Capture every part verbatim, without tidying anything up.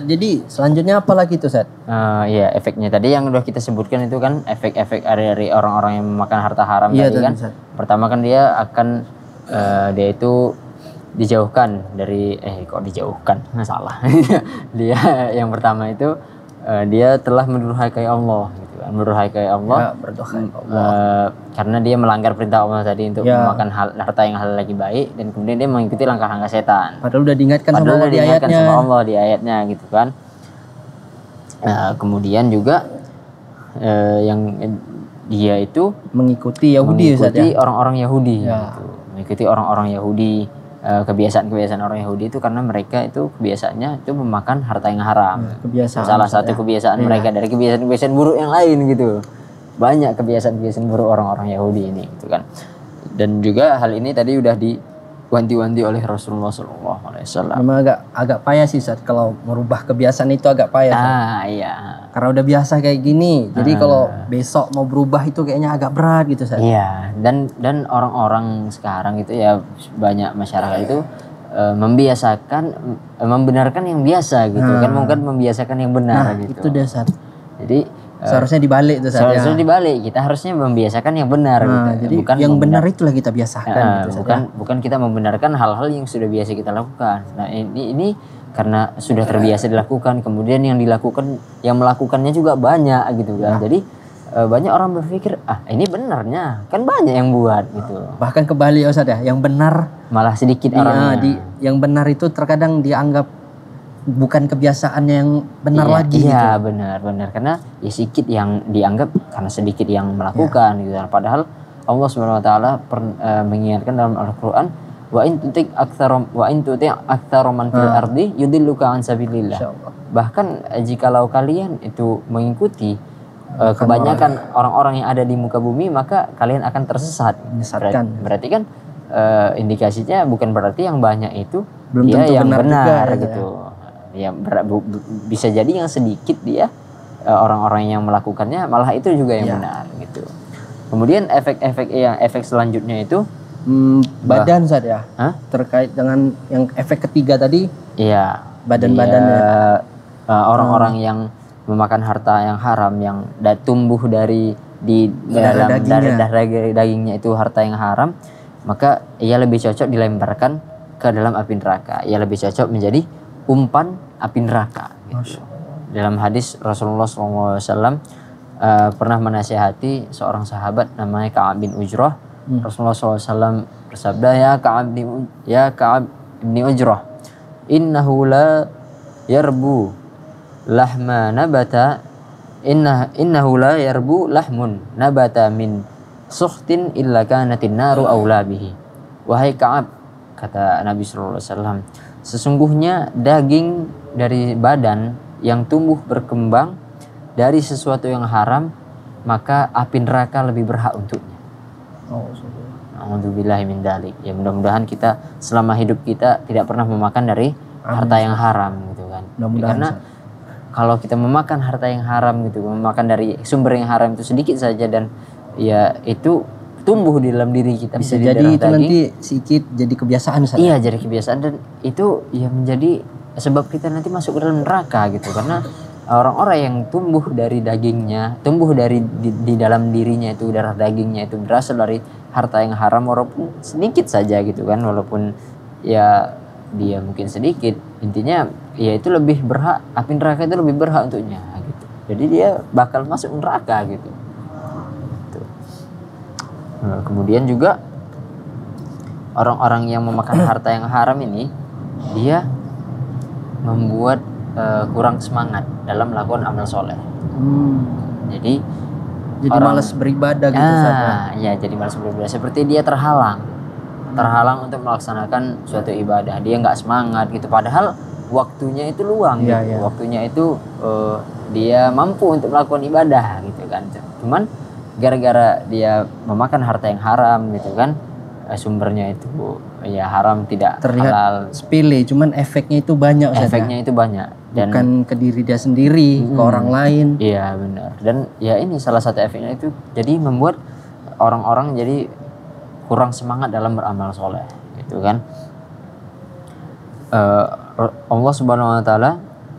Ustaz, jadi selanjutnya apa lagi tuh Ustaz? Uh, iya efeknya tadi yang udah kita sebutkan itu kan efek-efek dari orang-orang yang memakan harta haram iya, tadi kan. Ustaz. Pertama kan dia akan uh, dia itu dijauhkan dari eh kok dijauhkan salah. Dia yang pertama itu uh, dia telah mendurhakai Allah gitu kan, mendurhakai Allah. Ya, berdurhakai Allah. Uh, karena dia melanggar perintah Allah tadi untuk ya. memakan hal, harta yang halal lagi baik, dan kemudian dia mengikuti langkah-langkah setan. Padahal udah diingatkan Padahal sama Allah di ayatnya. sama Allah di ayatnya gitu kan. Nah, kemudian juga uh, yang dia itu mengikuti Yahudi, mengikuti ya? orang-orang Yahudi, ya. gitu. Mengikuti orang-orang Yahudi, uh, kebiasaan-kebiasaan orang Yahudi itu karena mereka itu kebiasaannya itu memakan harta yang haram. Ya, kebiasaan. Salah satu ya. kebiasaan ya. mereka dari kebiasaan-kebiasaan buruk yang lain gitu. Banyak kebiasaan-kebiasaan buruk orang-orang Yahudi ini gitu kan. Dan juga hal ini tadi udah diwanti-wanti oleh Rasulullah shallallahu alaihi wasallam. Memang agak agak payah sih Ustaz, kalau merubah kebiasaan itu agak payah. Ah iya. Karena udah biasa kayak gini. Jadi ah. kalau besok mau berubah itu kayaknya agak berat gitu Ustaz. Iya, dan dan orang-orang sekarang itu ya banyak masyarakat itu uh, membiasakan uh, membenarkan yang biasa gitu ah. kan, bukan membiasakan yang benar nah, gitu. Itu dasar. Jadi seharusnya dibalik tuh Ustaz. Seharusnya ya. dibalik. Kita harusnya membiasakan yang benar nah, gitu. Jadi bukan yang benar membenar, itulah kita biasakan uh, gitu, bukan ya. bukan kita membenarkan hal-hal yang sudah biasa kita lakukan. Nah, ini ini karena sudah terbiasa dilakukan, kemudian yang dilakukan yang melakukannya juga banyak gitu kan. Nah. Jadi uh, banyak orang berpikir, ah ini benarnya, kan banyak yang buat gitu. Bahkan kebalik Ustaz ya, yang benar malah sedikit di, orangnya. Di, yang benar itu terkadang dianggap bukan kebiasaan yang benar iya, lagi iya, gitu. Iya benar benar karena ya sedikit yang dianggap karena sedikit yang melakukan ya. gitu. Padahal Allah Subhanahu wa taala uh, mengingatkan dalam Al-Qur'an, wa in tuti aktsarum wa in tuti aktsarum man fil ardi yudilluka an sabilillah. Bahkan jikalau kalian itu mengikuti uh, kebanyakan orang-orang yang ada di muka bumi, maka kalian akan tersesat. Menyesatkan. Berarti, berarti kan uh, indikasinya bukan berarti yang banyak itu belum dia tentu yang benar, benar juga, gitu. Ya. Ya ber, bu, bisa jadi yang sedikit dia uh, orang-orang yang melakukannya malah itu juga yang ya. benar gitu. Kemudian efek-efek yang efek selanjutnya itu hmm, badan Ustaz ya. Hah? Terkait dengan yang efek ketiga tadi. Iya. Badan-badannya. Uh, orang-orang hmm. yang memakan harta yang haram yang da, tumbuh dari di dalam darah dagingnya. dagingnya itu harta yang haram, maka ia lebih cocok dilemparkan ke dalam api neraka. Ia lebih cocok menjadi umpan api neraka gitu. Dalam hadis Rasulullah shallallahu alaihi wasallam uh, pernah menasihati seorang sahabat namanya Ka'ab bin Ujrah. hmm. Rasulullah shallallahu alaihi wasallam bersabda, ya Ka'ab bin ya Ka'ab bin Ujrah, innahu la yarbu lahma nabata inna innahu la yarbu lahmun nabata min sukhtin illa kanatin naru aula bihi. Wahai Ka'ab, kata Nabi shallallahu alaihi wasallam, sesungguhnya daging dari badan yang tumbuh berkembang dari sesuatu yang haram, maka api neraka lebih berhak untuknya. Alhamdulillah min dalik. Ya mudah-mudahan kita selama hidup kita tidak pernah memakan dari harta yang haram gitu kan. Karena kalau kita memakan harta yang haram gitu, memakan dari sumber yang haram itu sedikit saja dan ya itu tumbuh di dalam diri kita, bisa jadi itu daging. Nanti sedikit jadi kebiasaan Ustaz. Iya, jadi kebiasaan dan itu ya menjadi sebab kita nanti masuk ke dalam neraka gitu, karena orang-orang yang tumbuh dari dagingnya, tumbuh dari di, di dalam dirinya itu darah dagingnya itu berasal dari harta yang haram walaupun sedikit saja gitu kan, walaupun ya dia mungkin sedikit, intinya ya itu lebih berhak, api neraka itu lebih berhak untuknya gitu. Jadi dia bakal masuk neraka gitu. Nah, kemudian juga orang-orang yang memakan harta yang haram ini dia membuat uh, kurang semangat dalam melakukan amal soleh. Hmm. Jadi jadi orang, malas beribadah gitu ah, saja. Ya, jadi malas beribadah. Seperti dia terhalang, terhalang untuk melaksanakan suatu ibadah. Dia nggak semangat gitu. Padahal waktunya itu luang, ya, gitu. Ya. Waktunya itu uh, dia mampu untuk melakukan ibadah gitu kan. Cuman gara-gara dia memakan harta yang haram gitu kan, sumbernya itu ya haram, tidak terlihat halal, sepele, cuman efeknya itu banyak. Efeknya ya? itu banyak dan bukan ke diri dia sendiri, hmm, ke orang lain. Iya benar. Dan ya ini salah satu efeknya itu jadi membuat orang-orang jadi kurang semangat dalam beramal soleh gitu kan. uh, Allah Subhanahu Wa Taala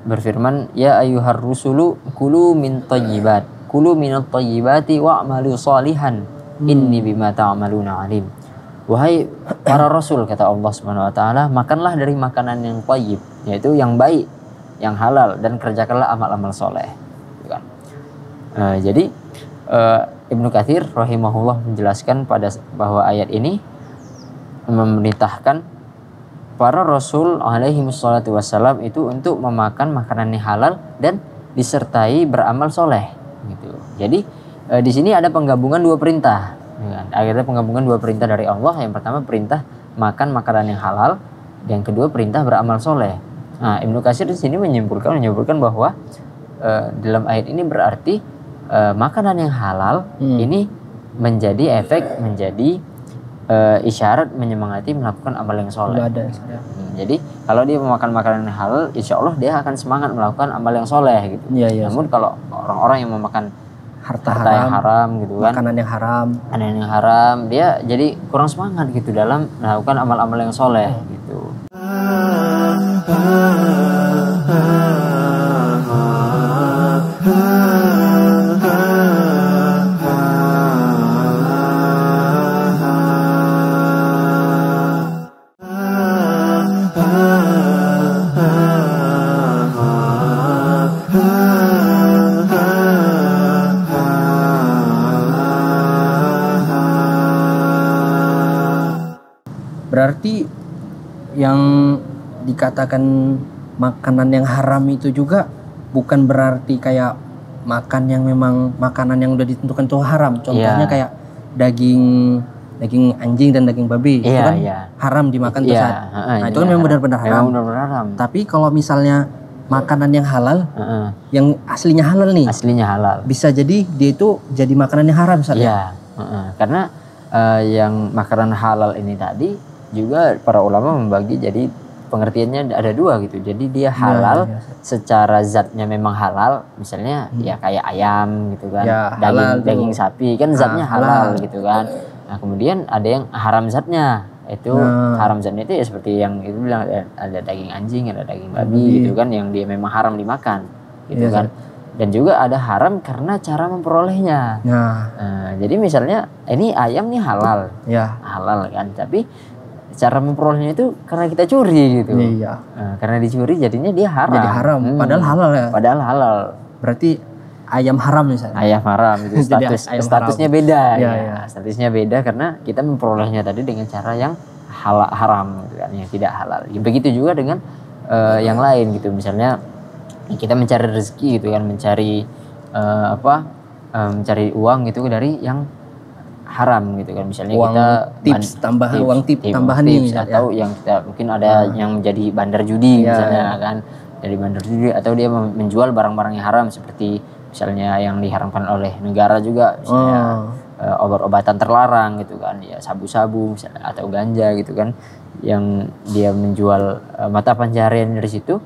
berfirman, ya ayyuhar rusulu kulu min thayyibat, kulu minat thayyibati wa'malu salihan, inni bima ta'maluna alim. Wahai para rasul, kata Allah Subhanahu wa taala, makanlah dari makanan yang thayyib, yaitu yang baik, yang halal, dan kerjakanlah amal-amal soleh. Gitu kan. Uh, jadi uh, Ibnu Katsir rahimahullah menjelaskan pada bahwa ayat ini memerintahkan para rasul alaihi wassalatu wassalam itu untuk memakan makanan yang halal dan disertai beramal soleh gitu. Jadi e, di sini ada penggabungan dua perintah. Ya, akhirnya penggabungan dua perintah dari Allah. Yang pertama perintah makan makanan yang halal, yang kedua perintah beramal soleh. Nah, Ibnu Katsir di sini menyimpulkan menyimpulkan bahwa e, dalam ayat ini berarti e, makanan yang halal hmm. ini menjadi efek, menjadi Uh, isyarat menyemangati melakukan amal yang soleh. Hmm, jadi kalau dia memakan makanan yang halal, insya Allah dia akan semangat melakukan amal yang soleh gitu. Ya, ya, Namun kalau orang-orang yang memakan harta, harta haram, yang haram gitu kan, makanan yang haram, makanan yang haram, dia jadi kurang semangat gitu dalam melakukan amal-amal yang soleh gitu. Berarti yang dikatakan makanan yang haram itu juga bukan berarti kayak makan yang memang makanan yang udah ditentukan tuh haram. Contohnya yeah. kayak daging daging anjing dan daging babi yeah, itu kan yeah. haram dimakan tuh yeah. saat. Uh, nah yeah. itu kan memang benar-benar haram. Memang benar-benar haram. Tapi kalau misalnya makanan yang halal, uh-uh. yang aslinya halal nih, aslinya halal, bisa jadi dia itu jadi makanan yang haram saat. Iya. Yeah. Uh-uh. Karena uh, yang makanan halal ini tadi juga para ulama membagi jadi pengertiannya ada dua gitu. Jadi dia halal ya, ya. secara zatnya memang halal, misalnya hmm. ya kayak ayam gitu kan, ya, daging daging sapi kan zatnya ah, halal, halal gitu kan. Nah kemudian ada yang haram zatnya, itu nah. haram zatnya itu ya seperti yang itu bilang ada, ada daging anjing, ada daging babi hmm. gitu kan, yang dia memang haram dimakan gitu ya, kan. Dan juga ada haram karena cara memperolehnya. Nah. Nah, jadi misalnya ini ayam nih halal, ya. halal kan, tapi cara memperolehnya itu karena kita curi gitu. Iya. Nah, karena dicuri jadinya dia haram. Jadi haram. Hmm. Padahal halal ya. Padahal halal. Berarti ayam haram misalnya. Ayam haram itu status ayam statusnya haram. beda. Ya, ya. ya. Statusnya beda karena kita memperolehnya tadi dengan cara yang halal haram gitu kan, yang tidak halal. Begitu juga dengan uh, yang lain gitu. Misalnya kita mencari rezeki gitu kan, mencari uh, apa? Uh, mencari uang gitu dari yang haram gitu kan, misalnya uang kita tips tambahan tips, uang tip tips, tambahan tips, nih atau ya. yang kita mungkin ada uh. yang menjadi bandar judi ya, misalnya ya. kan dari bandar judi, atau dia menjual barang-barang yang haram seperti misalnya yang diharamkan oleh negara juga, misalnya uh. uh, obat-obatan terlarang gitu kan, ya sabu-sabu misalnya atau ganja gitu kan, yang dia menjual uh, mata pencaharian dari situ,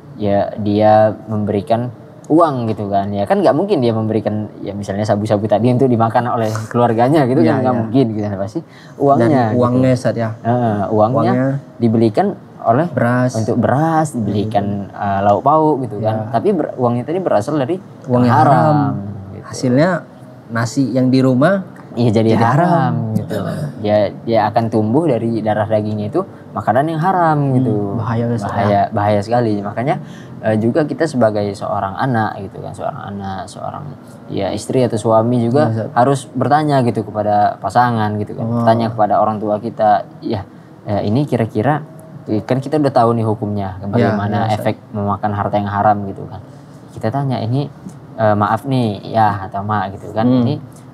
ya dia memberikan uang gitu kan, ya kan nggak mungkin dia memberikan ya misalnya sabu-sabu tadi untuk dimakan oleh keluarganya gitu ya, kan nggak ya. mungkin gitu, pasti uangnya dan uangnya gitu. saat ya uh, uangnya, uangnya dibelikan oleh beras, untuk beras, dibelikan uh, lauk pauk gitu ya. kan, tapi ber, uangnya tadi berasal dari uang yang haram, haram. Gitu. Hasilnya nasi yang di rumah iya jadi, jadi haram, haram gitu. Dia dia akan tumbuh dari darah dagingnya itu makanan yang haram gitu. Hmm, bahaya bahaya bahaya sekali. Makanya uh, juga kita sebagai seorang anak gitu kan, seorang anak, seorang ya istri atau suami juga ya, harus bertanya gitu kepada pasangan gitu kan. Oh. Bertanya kepada orang tua kita, ya, ya ini kira-kira kan kita udah tahu nih hukumnya bagaimana ya, ya, efek memakan harta yang haram gitu kan. Kita tanya ini uh, maaf nih ya atau ma gitu kan. Hmm. Ini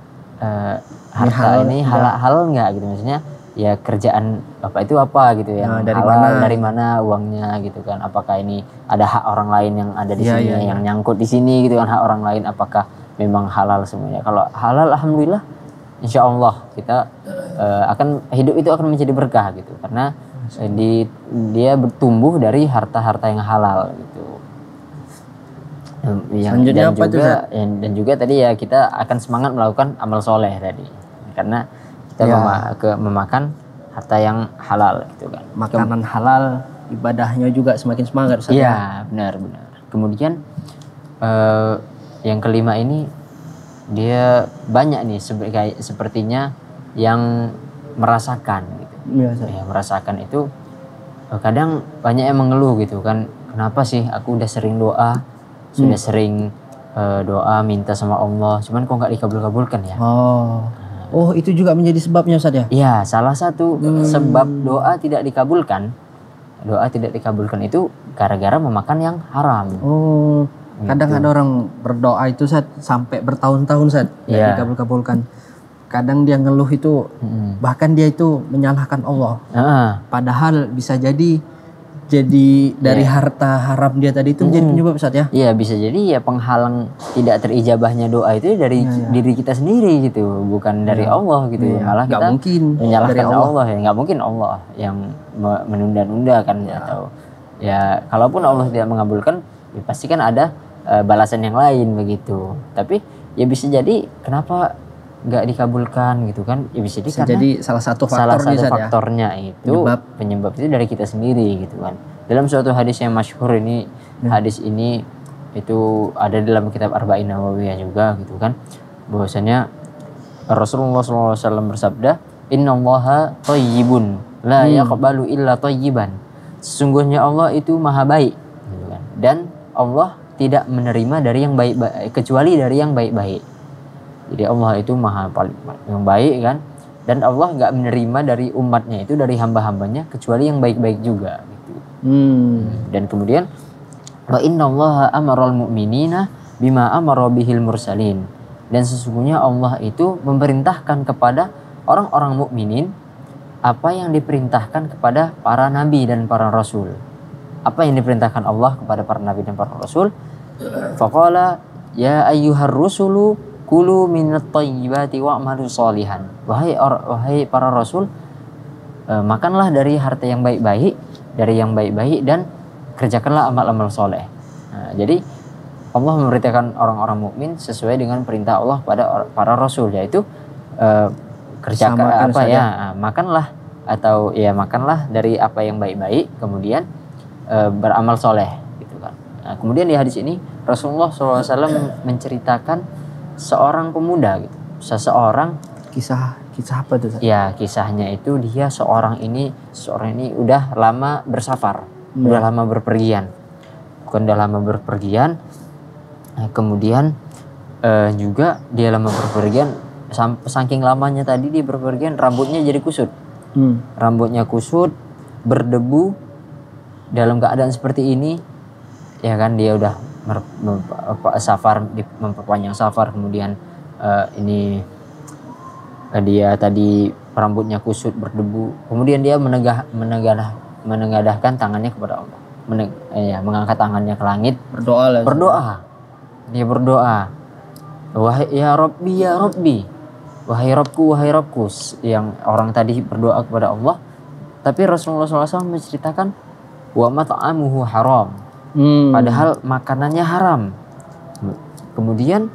Uh, harta ini halal, ya. halal nggak gitu, maksudnya ya kerjaan bapak itu apa gitu ya, nah, dari halal mana? dari mana uangnya gitu kan, apakah ini ada hak orang lain yang ada di ya, sini ya, yang ya. nyangkut di sini gitu kan, hak orang lain apakah memang halal semuanya. Kalau halal alhamdulillah insya Allah kita uh, akan hidup itu akan menjadi berkah gitu, karena uh, di, dia bertumbuh dari harta-harta yang halal gitu. Yang, dan apa juga itu, dan juga tadi ya kita akan semangat melakukan amal soleh tadi, karena kita ya. mema ke memakan harta yang halal gitu kan, makanan halal ibadahnya juga semakin semangat. Iya benar benar. kemudian eh, yang kelima ini dia banyak nih seperti sepertinya yang merasakan gitu. Biasa. Ya, merasakan itu eh, kadang banyak yang mengeluh gitu kan, kenapa sih aku udah sering doa, sudah Hmm. sering eh, doa minta sama Allah, cuman kok nggak dikabul-kabulkan ya. Oh. Oh, itu juga menjadi sebabnya Ustaz ya? Iya, salah satu Hmm. sebab doa tidak dikabulkan, doa tidak dikabulkan itu gara-gara memakan yang haram. Oh, kadang Gitu. ada orang berdoa itu Ustaz sampai bertahun-tahun Ustaz nggak Iya. dikabul-kabulkan. Kadang dia ngeluh itu, Mm-mm. bahkan dia itu menyalahkan Allah. Heeh. Padahal bisa jadi jadi dari Iya. harta haram dia tadi itu menjadi Mm-mm. penyebab Ustaz ya? Iya, bisa jadi ya penghalang tidak terijabahnya doa itu dari Iya, iya. diri kita sendiri gitu, bukan dari Allah gitu. Iya. Malah Nggak kita mungkin menyalahkan dari Allah. Allah. Ya nggak mungkin Allah yang me- menunda-nunda kan, atau ya kalaupun Allah tidak mengabulkan ya pasti kan ada eh, balasan yang lain begitu. Tapi ya bisa jadi kenapa nggak dikabulkan gitu kan, ya bisa jadi Bisa karena jadi salah satu salah faktor nih satu Ustaz ya. faktornya itu Penyebab. penyebab itu dari kita sendiri gitu kan. Dalam suatu hadis yang masyhur ini, hadis ini itu ada dalam kitab Arba'in Nawawiyah juga gitu kan, bahwasanya Rasulullah shallallahu alaihi wasallam bersabda, innallaha thayyibun la yaqbalu illa thayyiban. Sesungguhnya Allah itu maha baik gitu kan, dan Allah tidak menerima dari yang baik-baik kecuali dari yang baik-baik. Jadi Allah itu maha paling yang baik kan, dan Allah nggak menerima dari umatnya itu, dari hamba-hambanya kecuali yang baik-baik juga gitu. Hmm. Dan kemudian wa innallaha amaral mu'minina bima amara bihil mursalin, dan sesungguhnya Allah itu memerintahkan kepada orang-orang mukminin apa yang diperintahkan kepada para nabi dan para rasul. Apa yang diperintahkan Allah kepada para nabi dan para rasul? Faqala ya ayyuhar rusulu kulu minat thayyibati wa'malu sholihan. Wahai or, wahai para rasul, eh, makanlah dari harta yang baik-baik, dari yang baik-baik, dan kerjakanlah amal-amal soleh. Nah, jadi Allah memerintahkan orang-orang mukmin sesuai dengan perintah Allah pada or, para rasul, yaitu eh, kerjakan Samakan apa saja. ya, ah, makanlah atau ya makanlah dari apa yang baik-baik, kemudian eh, beramal soleh gitu kan. Nah, kemudian di hadis ini Rasulullah shallallahu alaihi wasallam menceritakan seorang pemuda gitu, seseorang, Kisah kisah apa tuh Ustaz? ya kisahnya itu dia seorang ini seorang ini udah lama bersafar, Hmm. udah lama berpergian, bukan udah lama berpergian. Nah, kemudian eh, juga dia lama berpergian, sam- saking lamanya tadi dia berpergian rambutnya jadi kusut, Hmm. rambutnya kusut, berdebu. Dalam keadaan seperti ini, ya kan dia udah mer- mem- apa, safar, di- memperpanjang safar, kemudian eh, ini eh, dia tadi rambutnya kusut berdebu, kemudian dia menegah menengadah menengadahkan tangannya kepada Allah, Meneg, eh, ya, mengangkat tangannya ke langit, Berdoa lah. Ustaz. berdoa. Dia berdoa, wahai ya Rabbi ya Rabbi, wahai Rabbku wahai Rabbku. Yang orang tadi berdoa kepada Allah, tapi Rasulullah shallallahu alaihi wasallam menceritakan wa mat'amuhu haram, Hmm. padahal makanannya haram. Kemudian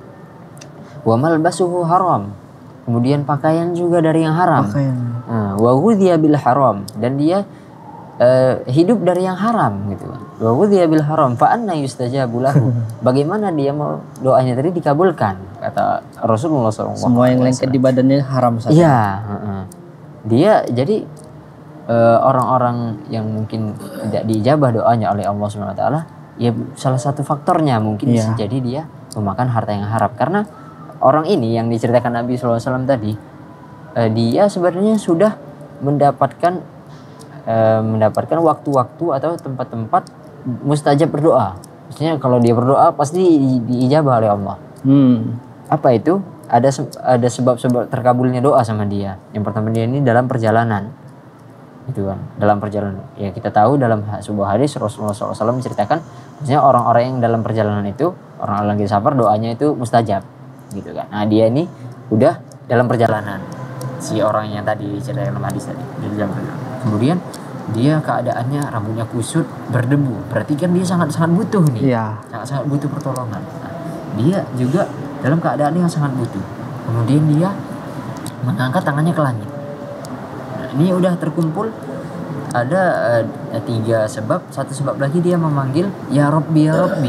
wa malbasuhu haram, kemudian pakaian juga dari yang haram. Pakaian. Nah, wa ghudhiya bil haram, dan dia eh, hidup dari yang haram gitu kan. Wa ghudhiya bil haram fa anna yustajabu lahu. Bagaimana dia mau doanya tadi dikabulkan, kata Rasulullah shallallahu alaihi wasallam. Semua yang lengket di badannya haram Ustaz. Iya, heeh. Dia jadi eh, orang-orang yang mungkin tidak diijabah doanya oleh Allah subhanahu wa taala, ya salah satu faktornya mungkin bisa Iya. jadi dia memakan harta yang haram. Karena orang ini yang diceritakan Nabi shallallahu alaihi wasallam tadi, eh, dia sebenarnya sudah mendapatkan eh, mendapatkan waktu-waktu atau tempat-tempat mustajab berdoa. Maksudnya kalau dia berdoa pasti di- diijabah oleh Allah. Hmm. Apa itu? Ada se- ada sebab-sebab terkabulnya doa sama dia. Yang pertama, dia ini dalam perjalanan, gitu kan? Dalam perjalanan. Ya kita tahu dalam ha- sebuah hadis Rasulullah shallallahu alaihi wasallam menceritakan, maksudnya orang-orang yang dalam perjalanan itu, orang lagi safar doanya itu mustajab, gitu kan? Nah dia ini udah dalam perjalanan, si orang yang tadi diceritakan dalam hadis tadi, dia dalam perjalanan. Kemudian dia keadaannya rambutnya kusut, berdebu. Berarti kan dia sangat-sangat butuh nih. Iya. Sangat-sangat butuh pertolongan. Nah, dia juga dalam keadaan yang sangat butuh. Kemudian dia mengangkat tangannya ke langit. Nah, ini udah terkumpul ada eh, tiga sebab. Satu sebab lagi dia memanggil ya Rabbi ya Rabbi.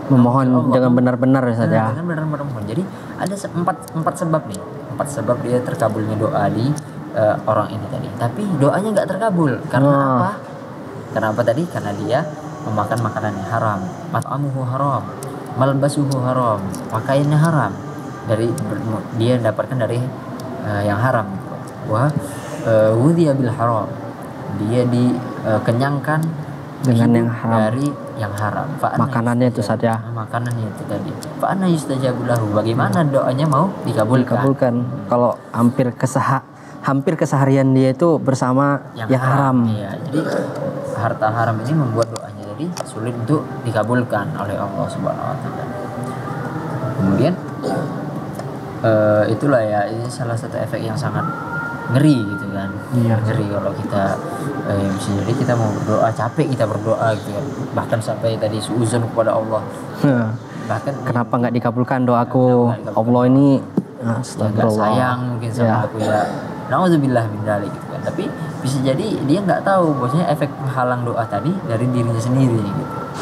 Memohon Allah. dengan benar-benar Ustaz ya. Nah, dengan benar-benar memohon. Jadi ada se- empat empat sebab nih, empat sebab dia terkabulnya doa di uh, orang ini tadi. Tapi doanya nggak terkabul karena Oh. apa? Karena apa tadi? Karena dia memakan makanan yang haram, mat'amuhu haram, malbasuhu haram, pakaiannya haram, dari dia dapatkan dari uh, yang haram. Wah, uh, wudhiya bil haram, dia dikenyangkan Dengan yang haram. dari yang haram. Fa'anna Makanannya itu yustajabu- saja. Makanannya itu tadi. Fa'anna yustajabu lahu. Bagaimana doanya mau dikabulkan? Dikabulkan. Kalau hampir kesah hampir keseharian dia itu bersama yang, yang haram. Iya, jadi harta haram ini membuat doanya jadi sulit untuk dikabulkan oleh Allah Subhanahu wa taala. Kemudian uh, itulah ya, ini salah satu efek yang sangat ngeri gitu kan. Iya. Ngeri kalau kita eh, bisa jadi kita mau berdoa capek, kita berdoa gitu kan, bahkan sampai tadi suuzon kepada Allah, bahkan Kenapa nggak dikabulkan doaku? Kenapa nggak dikabulkan? Allah ini ya nggak astagfirullah. sayang mungkin sama Ya. aku ya, nauzubillah min dzalik gitu kan. Tapi bisa jadi dia nggak tahu bahwasanya efek penghalang doa tadi dari dirinya sendiri gitu.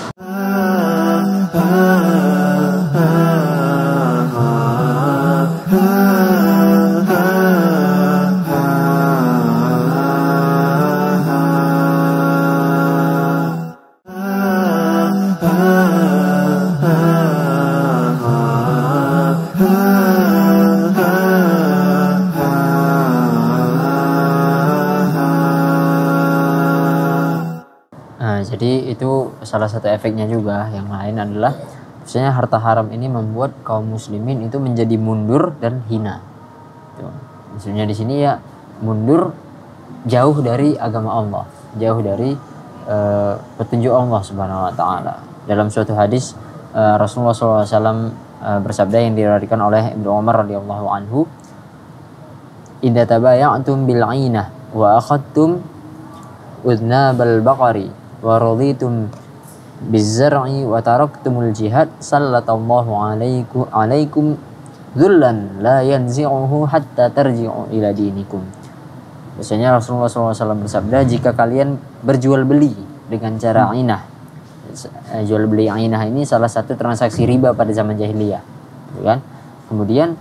Nah, jadi itu salah satu efeknya juga. Yang lain adalah biasanya harta haram ini membuat kaum muslimin itu menjadi mundur dan hina. Tuh. Maksudnya di sini ya mundur jauh dari agama Allah, jauh dari uh, petunjuk Allah Subhanahu wa taala. Dalam suatu hadis uh, Rasulullah shallallahu alaihi wasallam uh, bersabda yang diriwayatkan oleh Ibnu Umar radhiyallahu anhu, "Idza tabaya'tum bil 'ainah wa akhadtum udnabal baqari wa raditum bizar'i wa taraktumul jihad sallatallahu alaikum alaikum dzullan la yanzi'uhu hatta tarji'u ila dinikum." Biasanya Rasulullah shallallahu alaihi wasallam bersabda, jika kalian berjual beli dengan cara ainah. Jual beli ainah ini salah satu transaksi riba pada zaman jahiliyah, kan? Kemudian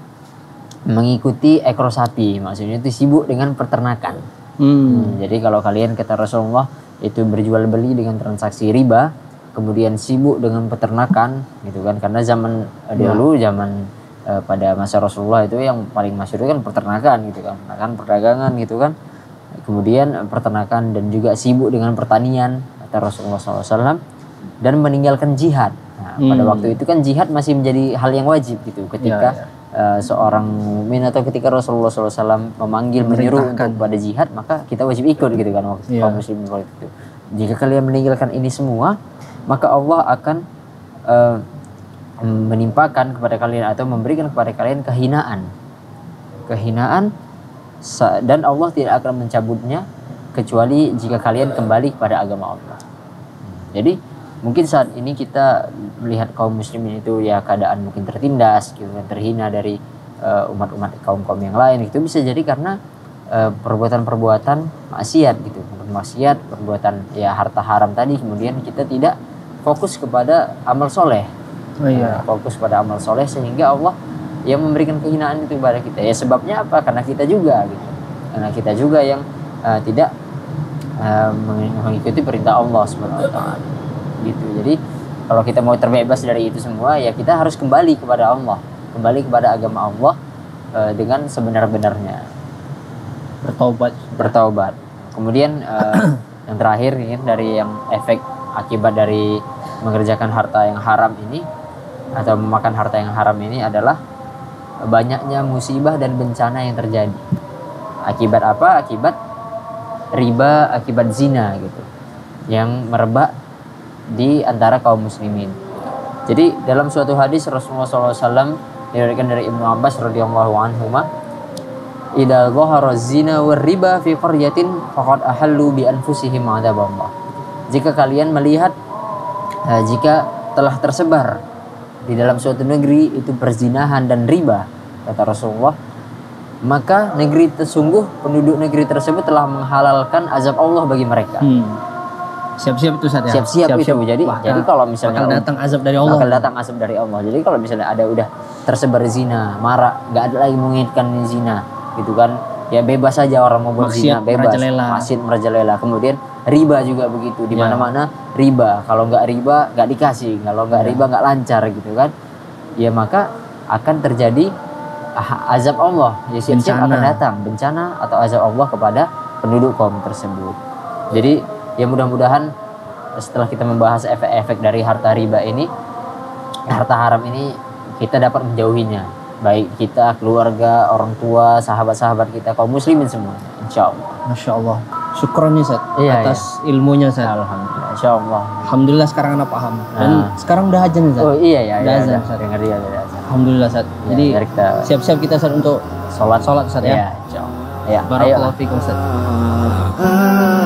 mengikuti ekor sapi, maksudnya itu sibuk dengan peternakan. Hmm. Hmm, jadi kalau kalian, kata Rasulullah, itu berjual beli dengan transaksi riba, kemudian sibuk dengan peternakan, gitu kan? Karena zaman uh, dulu, zaman uh, pada masa Rasulullah itu yang paling masyhur kan peternakan, gitu kan? Peternakan, perdagangan, gitu kan? Kemudian uh, peternakan dan juga sibuk dengan pertanian, kata Rasulullah shallallahu alaihi wasallam, dan meninggalkan jihad. Nah, hmm. pada waktu itu kan jihad masih menjadi hal yang wajib, gitu. Ketika ya, ya. Uh, seorang mukmin atau ketika Rasulullah shallallahu alaihi wasallam memanggil, menyuruh untuk pada jihad, maka kita wajib ikut, gitu kan, waktu yeah. kaum muslimin waktu itu. Jika kalian meninggalkan ini semua, maka Allah akan uh, menimpakan kepada kalian atau memberikan kepada kalian kehinaan, kehinaan, dan Allah tidak akan mencabutnya kecuali jika kalian kembali kepada agama Allah. Jadi mungkin saat ini kita melihat kaum muslimin itu ya keadaan mungkin tertindas, gitu kan, terhina dari uh, umat-umat kaum-kaum yang lain. Itu bisa jadi karena uh, perbuatan-perbuatan maksiat, gitu, maksiat, perbuatan ya harta haram tadi. Kemudian kita tidak fokus kepada amal soleh, oh, iya. uh, fokus pada amal soleh sehingga Allah yang memberikan kehinaan itu kepada kita. Ya sebabnya apa? Karena kita juga, gitu, karena kita juga yang uh, tidak uh, mengikuti perintah Allah subhanahu wa taala. Gitu. Jadi kalau kita mau terbebas dari itu semua, ya kita harus kembali kepada Allah, kembali kepada agama Allah uh, dengan sebenar-benarnya, bertaubat bertaubat. Kemudian uh, yang terakhir ini dari yang efek akibat dari mengerjakan harta yang haram ini atau memakan harta yang haram ini adalah banyaknya musibah dan bencana yang terjadi. Akibat apa? Akibat riba, akibat zina, gitu, yang merebak di antara kaum muslimin. Jadi dalam suatu hadis Rasulullah shallallahu alaihi wasallam diriwayatkan dari Ibnu Abbas radhiyallahu anhuma, "Idza dhahara zina war riba fi qaryatin faqad ahallu bi anfusihim adzaballah." Jika kalian melihat uh, jika telah tersebar di dalam suatu negeri itu perzinahan dan riba, kata Rasulullah, maka negeri tersungguh penduduk negeri tersebut telah menghalalkan azab Allah bagi mereka. Hmm. Siap-siap itu Ustaz ya. Siap-siap itu. Jadi Bakal- jadi kalau misalnya bakal datang azab dari Allah. bakal datang azab dari Allah. Jadi kalau misalnya ada udah tersebar zina, marak, nggak ada lagi menginginkan zina, gitu kan? Ya bebas saja orang mau buat zina, Maksiat bebas. merajalela. Maksiat merajalela. Kemudian riba juga begitu, di Ya. mana-mana riba. Kalau nggak riba nggak dikasih, kalau nggak Ya. riba nggak lancar gitu kan? Ya maka akan terjadi ah, azab Allah. Ya siap-siap Bencana. akan datang bencana atau azab Allah kepada penduduk kaum tersebut. Jadi ya mudah-mudahan setelah kita membahas efek-efek dari harta riba ini, harta haram ini, kita dapat menjauhinya. Baik kita, keluarga, orang tua, sahabat-sahabat kita, kaum muslimin semuanya. Insya Allah. Masya Allah. Syukron nih Ustaz Iya, atas ilmunya Ustaz. Alhamdulillah. Insya Allah. Alhamdulillah sekarang anak paham. Dan Nah. sekarang udah azan Ustaz. Oh iya ya. Udah ya, azan, udah. Ustaz. Dengar dia dari azan. Alhamdulillah Ustaz. Ya, Jadi mari kita siap-siap kita Ustaz untuk sholat. sholat Ustaz ya. Iya, insya Allah. Ya, ayo. Barakallahu fikum Ustaz.